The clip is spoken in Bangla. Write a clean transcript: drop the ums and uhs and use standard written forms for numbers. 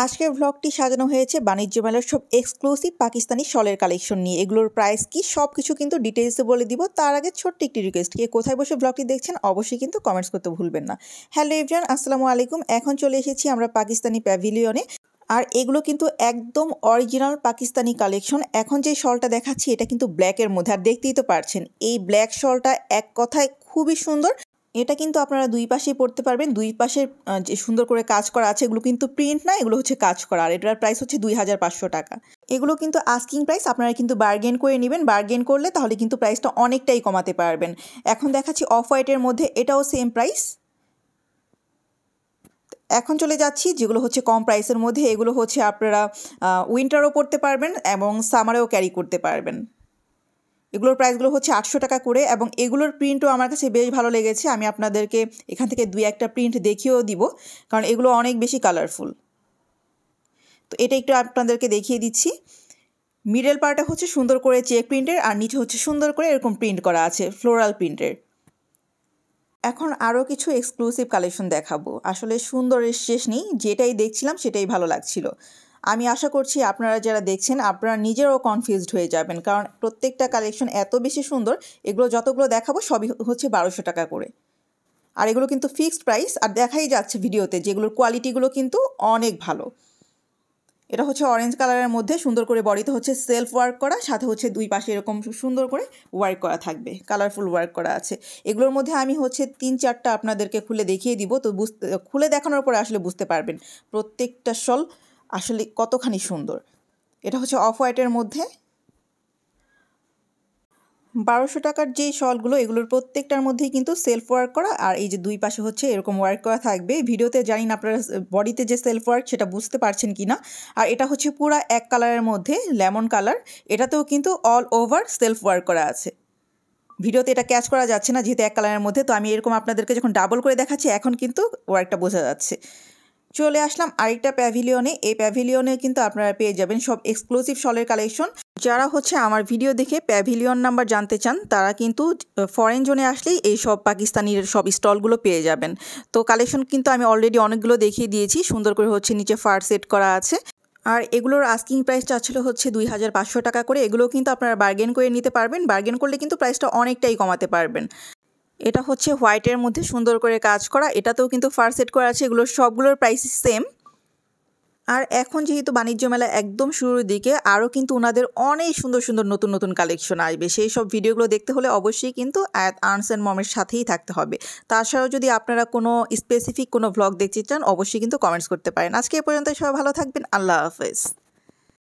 আজকের ভ্লগটি সাজানো হয়েছে বাণিজ্য মেলার সব এক্সক্লুসিভ পাকিস্তানি শলের কালেকশন নিয়ে। এগুলোর প্রাইস কি সব কিছু কিন্তু ডিটেইলসে বলে দিব। তার আগে ছোট্ট একটি রিকোয়েস্ট, কে কোথায় বসে ভ্লগটি দেখছেন অবশ্যই কিন্তু কমেন্টস করতে ভুলবেন না। হ্যালো এভরিওয়ান, আসসালামু আলাইকুম। এখন চলে এসেছি আমরা পাকিস্তানি প্যাভিলিয়নে। আর এগুলো কিন্তু একদম অরিজিনাল পাকিস্তানি কালেকশন। এখন যে শলটা দেখাচ্ছি এটা কিন্তু ব্ল্যাকের মধ্যে, আর দেখতেই তো পারছেন এই ব্ল্যাক শলটা এক কথায় খুবই সুন্দর। এটা কিন্তু আপনারা দুই পাশেই পড়তে পারবেন। দুই পাশে যে সুন্দর করে কাজ করা আছে এগুলো কিন্তু প্রিন্ট না, এগুলো হচ্ছে কাজ করা। আর এটার প্রাইস হচ্ছে 2500 টাকা। এগুলো কিন্তু আস্কিং প্রাইস, আপনারা কিন্তু বার্গেন করে নেবেন। বার্গেন করলে তাহলে কিন্তু প্রাইসটা অনেকটাই কমাতে পারবেন। এখন দেখাচ্ছি অফ হোয়াইটের মধ্যে, এটাও সেম প্রাইস। এখন চলে যাচ্ছি যেগুলো হচ্ছে কম প্রাইসের মধ্যে। এগুলো হচ্ছে আপনারা উইন্টারও পরতে পারবেন এবং সামারেও ক্যারি করতে পারবেন। এগুলোর প্রাইসগুলো হচ্ছে 800 টাকা করে, এবং এগুলোর প্রিন্টও আমার কাছে বেশ ভালো লেগেছে। আমি আপনাদেরকে এখান থেকে দুই একটা প্রিন্ট দেখিয়েও দিব, কারণ এগুলো অনেক বেশি কালারফুল। তো এটা একটু আপনাদেরকে দেখিয়ে দিচ্ছি। মিডল পার্টে হচ্ছে সুন্দর করে চেক প্রিন্টের, আর নিচে হচ্ছে সুন্দর করে এরকম প্রিন্ট করা আছে ফ্লোরাল প্রিন্টের। এখন আরও কিছু এক্সক্লুসিভ কালেকশন দেখাবো। আসলে সুন্দরের শেষ নেই, যেটাই দেখছিলাম সেটাই ভালো লাগছিল। আমি আশা করছি আপনারা যারা দেখছেন আপনারা নিজেরাও কনফিউজড হয়ে যাবেন, কারণ প্রত্যেকটা কালেকশন এত বেশি সুন্দর। এগুলো যতগুলো দেখাবো সবই হচ্ছে 1200 টাকা করে। আর এগুলো কিন্তু ফিক্সড প্রাইস, আর দেখাই যাচ্ছে ভিডিওতে যেগুলোর কোয়ালিটিগুলো কিন্তু অনেক ভালো। এটা হচ্ছে অরেঞ্জ কালারের মধ্যে সুন্দর করে বডিতে হচ্ছে সেলফ ওয়ার্ক করা, সাথে হচ্ছে দুই পাশে এরকম সুন্দর করে ওয়ার্ক করা থাকবে, কালারফুল ওয়ার্ক করা আছে। এগুলোর মধ্যে আমি হচ্ছে 3-4টা আপনাদেরকে খুলে দেখিয়ে দিব। তো খুলে দেখানোর পরে আসলে বুঝতে পারবেন প্রত্যেকটা শল আসলে কতখানি সুন্দর। এটা হচ্ছে অফ হোয়াইটের মধ্যে 1200 টাকার যে শলগুলো, এগুলোর প্রত্যেকটার মধ্যেই কিন্তু সেলফ ওয়ার্ক করা, আর এই যে দুই পাশে হচ্ছে এরকম ওয়ার্ক করা থাকবে। ভিডিওতে জানি না আপনারা বডিতে যে সেলফ ওয়ার্ক সেটা বুঝতে পারছেন কি না। আর এটা হচ্ছে পুরো এক কালারের মধ্যে, লেমন কালার। এটাতেও কিন্তু অল ওভার সেলফ ওয়ার্ক করা আছে। ভিডিওতে এটা ক্যাচ করা যাচ্ছে না যেহেতু এক কালারের মধ্যে, তো আমি এরকম আপনাদেরকে যখন ডাবল করে দেখাচ্ছি এখন কিন্তু ওয়ার্কটা বোঝা যাচ্ছে। চলে আসলাম আরেকটা প্যাভিলিয়নে। এই প্যাভিলিয়নে কিন্তু আপনারা পেয়ে যাবেন সব এক্সক্লুসিভ শলের কালেকশন। যারা হচ্ছে আমার ভিডিও দেখে প্যাভিলিয়ন নাম্বার জানতে চান তারা কিন্তু ফরেন জোনে আসলেই এই সব পাকিস্তানির সব স্টলগুলো পেয়ে যাবেন। তো কালেকশন কিন্তু আমি অলরেডি অনেকগুলো দেখিয়ে দিয়েছি। সুন্দর করে হচ্ছে নিচে ফার সেট করা আছে, আর এগুলোর আস্কিং প্রাইসটা ছিল হচ্ছে 2500 টাকা করে। এগুলো কিন্তু আপনারা বার্গেন করে নিতে পারবেন। বার্গেন করলে কিন্তু প্রাইসটা অনেকটাই কমাতে পারবেন। এটা হচ্ছে হোয়াইটের মধ্যে সুন্দর করে কাজ করা, এটাতেও কিন্তু ফার সেট করা আছে। এগুলোর সবগুলোর প্রাইস সেম। আর এখন যেহেতু বাণিজ্য মেলা একদম শুরুর দিকে, আরও কিন্তু ওনাদের অনেক সুন্দর সুন্দর নতুন নতুন কালেকশন আসবে। সেই সব ভিডিওগুলো দেখতে হলে অবশ্যই কিন্তু আয়াতস অ্যান্ড মমের সাথেই থাকতে হবে। তাছাড়াও যদি আপনারা কোনো স্পেসিফিক কোনো ভ্লগ দেখতে চান অবশ্যই কিন্তু কমেন্টস করতে পারেন। আজকে এ পর্যন্ত সবাই ভালো থাকবেন। আল্লাহ হাফেজ।